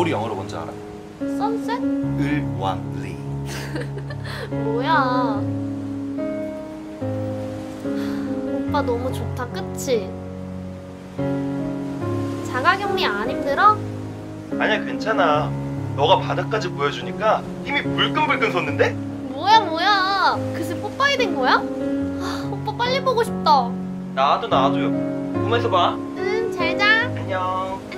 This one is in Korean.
겨울이 영어로 뭔지 알아? 선셋? 을왕리. 뭐야? 오빠 너무 좋다, 그치? 자가격리 안 힘들어? 아니야, 괜찮아. 너가 바닥까지 보여주니까 힘이 불끈불끈 솟는데? 뭐야? 그새 뽀빠이 된 거야? 오빠 빨리 보고 싶다. 나도요. 꿈에서 봐. 응, 잘 자. 안녕.